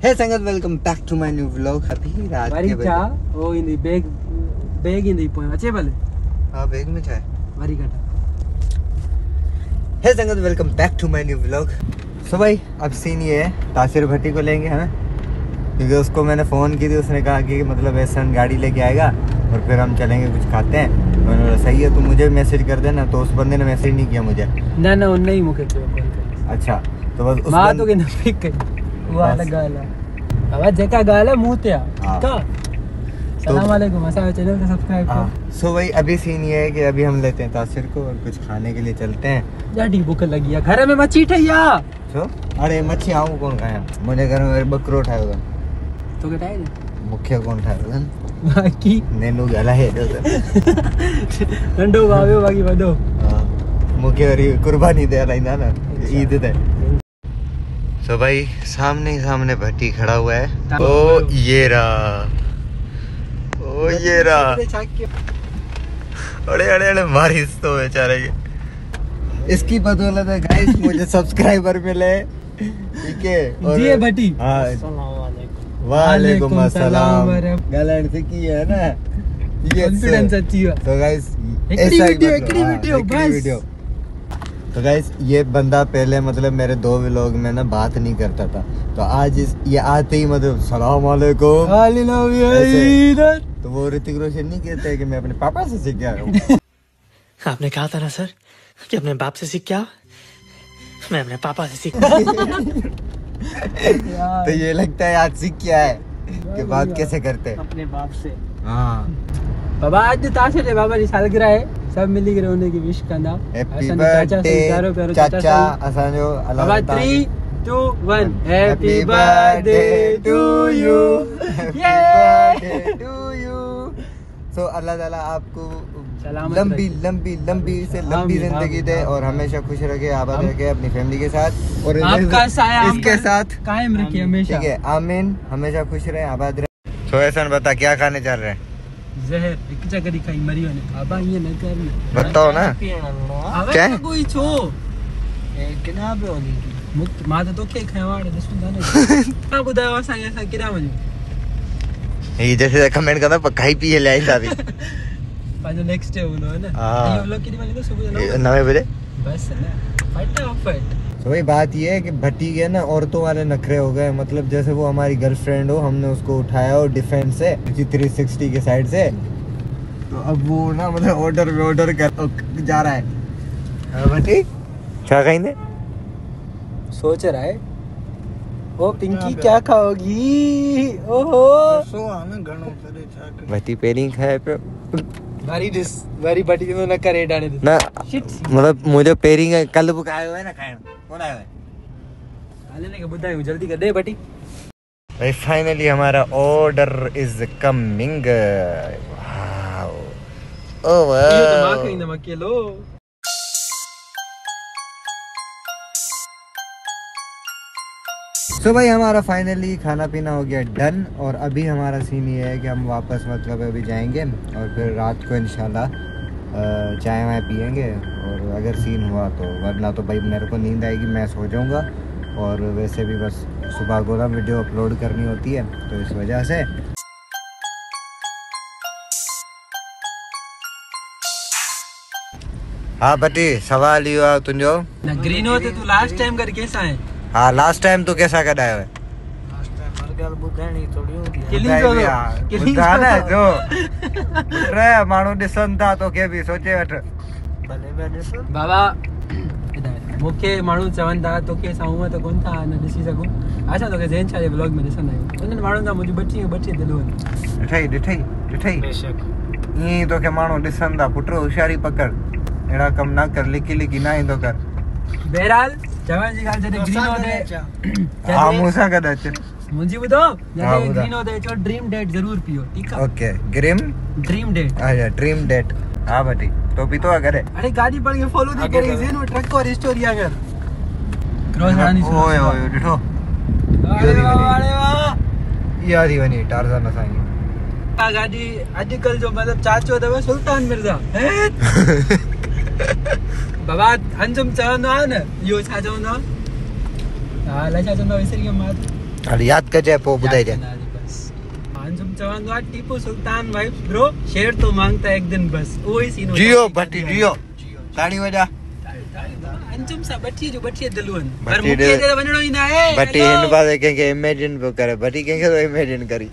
Hey संगत, welcome back to my new vlog. अभी रात के बजे ओ इन दी बैग इन दी पोय अच्छे भले। हां, बैग में चाय वारी कटा। हे संगत, welcome back to my new vlog. So भाई अब सीन ये है, तासिर भट्टी को लेंगे हमें, क्योंकि उसको मैंने फ़ोन की थी। उसने कहा कि मतलब ऐसा गाड़ी लेके आएगा और फिर हम चलेंगे, कुछ खाते हैं। मैंने बोला सही है, तो मुझे मैसेज कर देना। तो उस बंदे ने मैसेज नहीं किया मुझे। ना उन नहीं मुके कॉल कर। अच्छा, तो बस उस मां तो के न पिक कर वो अलग गाला बाबा जेका गाला मुंह ते का सलाम वालेकुम। असा चैनल को सब्सक्राइब करो। सो भाई अभी सीन ये है कि अभी हम लेते हैं तासिर को और कुछ खाने के लिए चलते हैं। जाडी भूख लगी है, घर में मच्छी ठैया। सो अरे मच्छी आऊं कौन खाया, मुझे घर में बकरो उठाएगा तो के टाइम मुख्य कौन उठाएगा बाकी नेनू गला है नंडो बावे बाकी बदो मुख्य वरी कुर्बानी दे लाइंदा ना ईद ते। सो भाई सामने भट्टी खड़ा हुआ है। ओ ये रहा, ओ ये रहा। अरे मारिस तो बेचारे के, इसकी बदौलत है गाइस मुझे सब्सक्राइबर मिले। ठीक है, और जी भट्टी। हां, वालेकुम अस्सलाम। गलन से की है ना, ये कॉन्फिडेंस अच्छी है। तो गाइस ऐसा वीडियो तो गाइस ये बंदा पहले मतलब मेरे 2 व्लॉग में ना बात नहीं करता था, तो आज ये आते ही मतलब सलाम वालेकुम तो वो ऋतिक रोशन नहीं कहते है कि मैं अपने पापा से सीख गया हूँ। आपने कहा था ना सर कि अपने बाप से सीख क्या, मैं अपने पापा से सीख। तो ये लगता है आज सीख क्या है कि बात कैसे करते हैं अपने बाप से। हाँ बाबा आज तासिर है, बाबा की सालगिरह है, सब मिली के होने की विश करना। हैप्पी बर्थडे चाचा असांजो बाबा 3 2 1 happy birthday to you, happy birthday to you. So अल्लाह ताला आपको लंबी से लंबी जिंदगी दे और हमेशा खुश रखे, आबाद रखे अपनी फैमिली के साथ, और आपका साया इसके साथ कायम रखे हमेशा। ठीक है, आमीन। हमेशा खुश रहे, आबाद रहे। तो ऐसा बता क्या खाने चल रहे हैं? जहर एक जगह खाई मरी होने बाबा ये न करना बताओ ना क्या कोई छो किना पे होनी मुक्त मां तो के खवाड़ दसुं दाने ना बुधायो असा ऐसा किरा वजो ये जैसे कमेंट करना पकाई पी ले आइंदा भी पाजो नेक्स्ट डे होनो है ना। ये व्लॉग किनी वाले को सुबह 9 बजे बस ना फटाफट। तो वही बात ये है कि भट्टी के ना औरतों वाले नखरे हो गए। मतलब जैसे वो हमारी गर्लफ्रेंड हो, हमने उसको उठाया हो डिफेंस से 360 के साइड से, तो अब वो ना मतलब ऑर्डर कर जा रहा है। भट्टी क्या कहेंगे, सोच रहा है ओ पिंकी क्या खाओगी। ओहो भट्टी पेरिंग खाए पे वेरी बड़ी तो न करे डाले ना, मतलब मुझे पेरिंग कल बुक आए हुए ना खाए कौन आए हुए आले के बुधाई जल्दी कर दे बटी। भाई फाइनली हमारा order is coming. Wow oh wow, ये तो मां कहीं नमक के लो। तो भाई हमारा फाइनली खाना पीना हो गया डन, और अभी हमारा सीन ये है कि हम वापस मतलब अभी जाएंगे और फिर रात को इंशाल्लाह चाय वाय पियेंगे। और अगर सीन हुआ तो, वरना तो भाई मेरे को नींद आएगी, मैं सो जाऊंगा। और वैसे भी बस सुबह को ना वीडियो अपलोड करनी होती है, तो इस वजह से। हाँ बटी सवाल ये हुआ तुझो ना ग्रीन होते तू लास्ट टाइम कर कैसा है। हाँ लास्ट टाइम तू कैसा कढ़ाया है? माण्हू ॾिसनि था तोखे बि सोचे वठ। बाबा मूंखे माण्हू चवनि था तोखे असां हूअं त कोन था न ॾिसी सघूं, असां तोखे ज़हन छा जे व्लॉग में ॾिसंदा आहियूं। उन्हनि माण्हुनि सां मुंहिंजी ॿ टे दिलूं आहिनि। ॾिठई ईअं ई तोखे माण्हू ॾिसनि था। पुट होशियारी पकड़, अहिड़ा कम ना कर, लिकी ना ईंदो कर। बहरहाल चवण जी ॻाल्हि जॾहिं ग्रीन होते हा मूंसां गॾु अच। मुंहिंजी ॿुधो, जॾहिं ग्रीन होते चो ड्रीम डेट ज़रूर पियो, ठीकु आहे? Okay dream date. अच्छा ड्रीम डेट। हाँ बटी तो भी तो अगर है। अरे गाड़ी पर के फॉलो दे करे जेन वो ट्रक और स्टोरी अगर क्रॉस रानी ओए डिठो अरे वाह यार ही वनी टारज़न असाई आ गाड़ी आजकल जो मतलब चाचो दवे सुल्तान मिर्जा बाबा अंजुम चवंदो आहे न इहो छा चवंदो आहे? हा लछा चवंदो विसरी वियो मां हाली याद कजे पो बुधाई दे अंजुम चवंदो आहे टीपू सुल्तान वाइफ ब्रो शेर तो मांगता है एक दिन बस वही सीन जियो भट्टी जियो ताड़ी वजा अंजुम सा बट्टी जो बट्टी दिलवन पर बट्टी मुके दे- जे वणणो ई ना है भट्टी हिन पासे के इमेजिन पे करे भट्टी के तो इमेजिन करी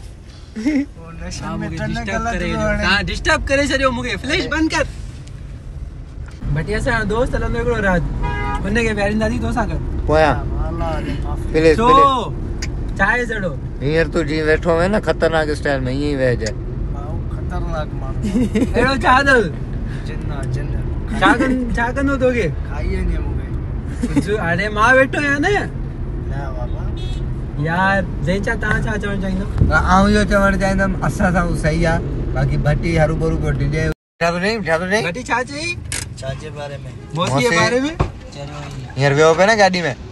डिस्टर्ब करे छो मुके फ्लैश बंद कर बटिया सा दोस्त हलंदो एकड़ो रात उन के प्यारींदासी तोसा कर पोया प्लीज तो प्लीज चाय जड़ो हियर तू जी बैठो है ना खतरनाक स्टाइल में यही वे जाए खतरनाक माण्हू एड़ो चादल जिन्ना जिन्न चाकन हो दोगे खाइए नहीं मूंखे जो अरे मां बैठो है ना ना बाबा यार जैचा ता छा चवण चाहिंदो आऊं जो चवण चाहींदम असा सा सही आ बाकी भट्टी हरू बरू को डिजे ठाकुर नहीं घटी छा चई चाचे बारे में मौसी के मौसी। बारे में चलो हियर वे पे ना गाड़ी में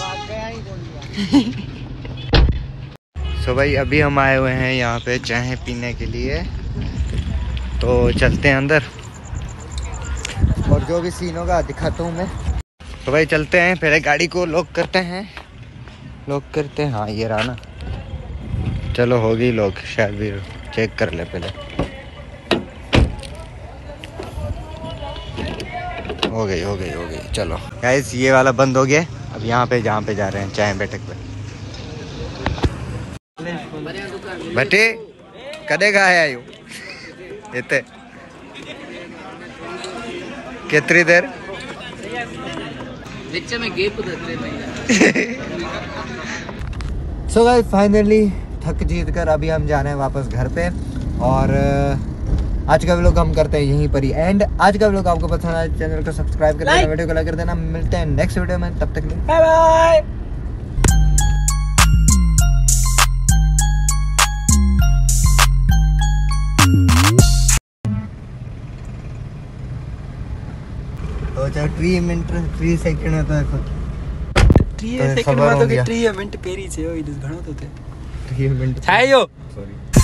सो भाई अभी हम आए हुए हैं यहाँ पे चाय पीने के लिए तो चलते हैं अंदर और जो भी सीन होगा दिखाता हूँ मैं तो भाई चलते हैं पहले गाड़ी को लॉक करते हैं हाँ ये रहा ना चलो होगी लॉक शायद भी चेक कर ले पहले हो गई चलो गाइस ये वाला बंद हो गया अब यहाँ पे जहाँ पे जा रहे हैं चाय बैठक पे भट्टी कदे का है आयु इतने कितनी देर में गेप सो गाइस फाइनली थक जीत कर अभी हम जा रहे हैं वापस घर पे और आज का व्लॉग हम करते हैं यहीं पर ही एंड आज का व्लॉग आपको पसंद आया चैनल को सब्सक्राइब कर देना वीडियो को लाइक कर देना मिलते हैं नेक्स्ट वीडियो में तब तक के लिए बाय बाय तो 3 सेकंड में तो देखो 3 तो सेकंड खबर में हो तो गया। 3 मिनट पेरी छे ओई घणो तो थे 3 मिनट छायो सॉरी